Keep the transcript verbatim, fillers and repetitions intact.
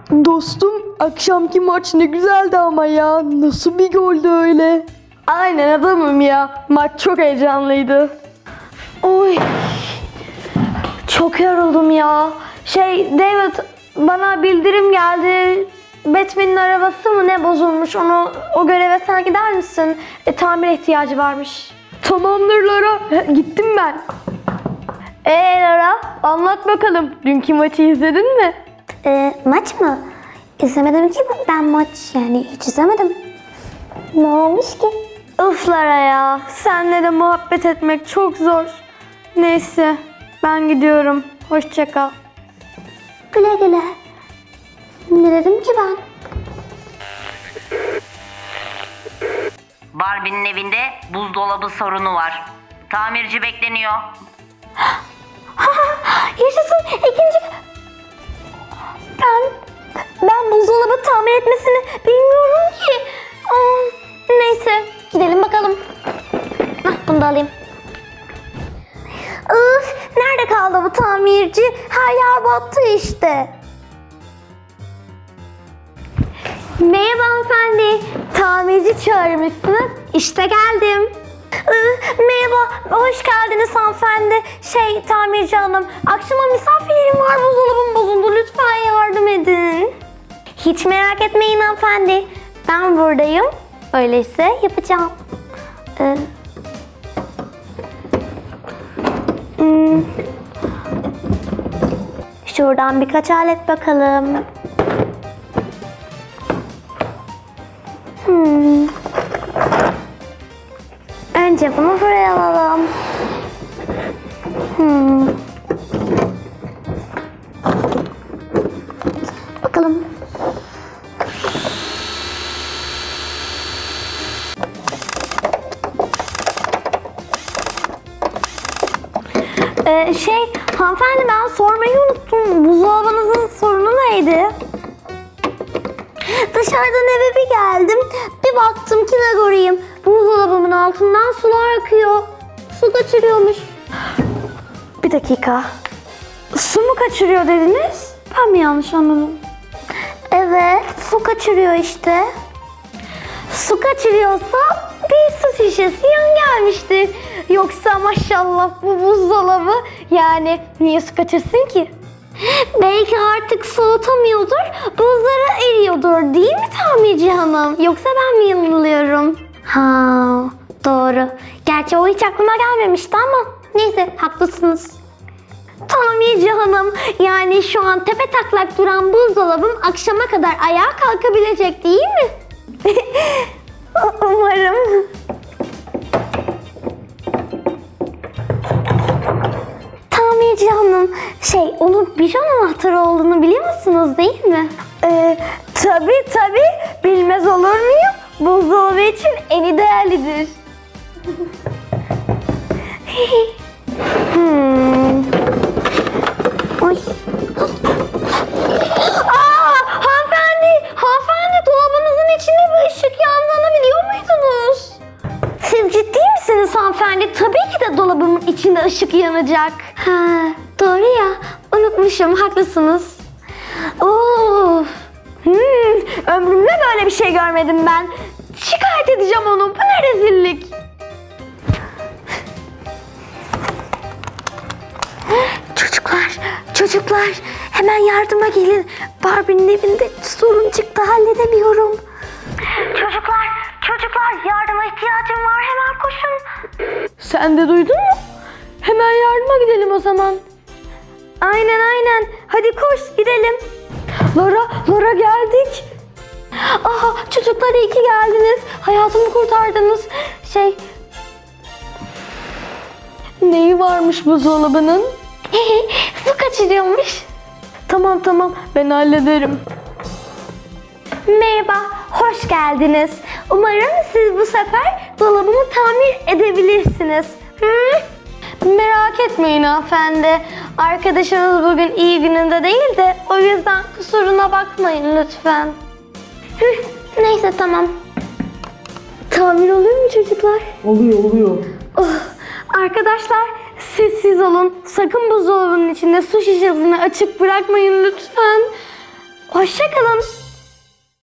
Dostum, akşamki maç ne güzeldi ama ya. Nasıl bir goldü öyle? Aynen adamım ya. Maç çok heyecanlıydı. Oy. Çok yoruldum ya. Şey David, bana bildirim geldi. Batman'in arabası mı ne bozulmuş? Onu o göreve sen gider misin? E, tamir ihtiyacı varmış. Tamamdır Lara. Gittim ben. Eee Lara, anlat bakalım. Dünkü maçı izledin mi? Ee, maç mı? İzlemedim ki ben maç, yani hiç izlemedim. Ne olmuş ki? Üf Lara ya. Seninle de muhabbet etmek çok zor. Neyse, ben gidiyorum. Hoşça kal. Güle güle. Ne dedim ki ben? Barbie'nin evinde buzdolabı sorunu var. Tamirci bekleniyor. Yaşasın ikinci... Ben... Ben buzdolabı tamir etmesini bilmiyorum ki. Aa, neyse gidelim bakalım. Hah, bunu da alayım. Üf, nerede kaldı bu tamirci? Her yer battı işte. Merhaba hanımefendi. Tamirci çağırmışsınız. İşte geldim. Üf, merhaba, hoş geldiniz hanımefendi. Şey tamirci hanım, akşama misafirlerim var, buzdolabım bozuldu. Lütfen yardım edin. Hiç merak etmeyin hanımefendi. Ben buradayım. Öyleyse yapacağım. Ee, hmm. Şuradan birkaç alet bakalım. Hmm. Önce bunu buraya alalım. Hmm. Bakalım. Ee, şey hanımefendi, ben sormayı unuttum. Buzdolabınızın sorunu neydi? Dışarıdan eve bir geldim. Bir baktım ki ne göreyim. Buzdolabımın altından sular akıyor. Su kaçırıyormuş. Bir dakika. Su mu kaçırıyor dediniz? Ben mi yanlış anladım? Evet, su kaçırıyor işte. Su kaçırıyorsa bir su şişesi yan gelmiştir. Yoksa maşallah bu buzdolabı, yani niye su kaçırsın ki? Belki artık soğutamıyordur, buzları eriyordur, değil mi tamirci hanım? Yoksa ben mi yanılıyorum? Ha, doğru. Gerçi o hiç aklıma gelmemişti ama neyse, haklısınız. Tamirci hanım, yani şu an tepe taklak duran buzdolabım akşama kadar ayağa kalkabilecek, değil mi? Umarım. Tamirci hanım, şey, onun bijon anahtarı olduğunu biliyor musunuz, değil mi? Ee, tabii tabii. Bilmez olur muyum? Buzdolabı için en idealidir. hmm. Oy. Aa, hanımefendi, hanımefendi dolabınızın içinde bir ışık yandığını biliyor muydunuz? Siz ciddi misiniz hanımefendi? Tabii ki de dolabımın içinde ışık yanacak. Ha, doğru ya. Unutmuşum, haklısınız. Of. Hmm, ömrümde böyle bir şey görmedim ben. Şikayet edeceğim onu. Bu ne rezillik? Çocuklar, çocuklar hemen yardıma gelin. Barbie'nin evinde sorun çıktı, halledemiyorum. Çocuklar, çocuklar yardıma ihtiyacım var, hemen koşun. Sen de duydun mu? Hemen yardıma gidelim o zaman. Aynen aynen. Hadi koş gidelim. Lara, Lara geldik. Aha, çocuklar iyi ki geldiniz. Hayatımı kurtardınız. Şey... Neyi varmış buzdolabının? Su kaçırıyormuş. Tamam tamam, ben hallederim. Merhaba, hoş geldiniz. Umarım siz bu sefer dolabımı tamir edebilirsiniz. Hı? Merak etmeyin hanımefendi. Arkadaşınız bugün iyi gününde değil de o yüzden kusuruna bakmayın lütfen. Hı, neyse tamam. Tamir oluyor mu çocuklar? Oluyor oluyor. Oh, arkadaşlar sessiz olun. Sakın buzdolabının içinde su şişesini açık bırakmayın lütfen. Hoşçakalın.